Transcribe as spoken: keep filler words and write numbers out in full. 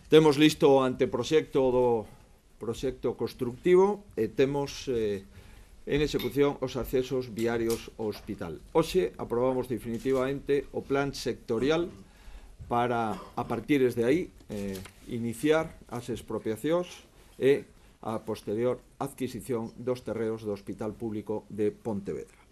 Temos listo o anteproxecto do proxecto constructivo e temos eh, en execución os accesos viarios ao hospital. Hoxe aprobamos definitivamente o plan sectorial para, a partir de aí, eh, iniciar as expropiacións e a posterior adquisición dos terreos do Hospital Público de Pontevedra.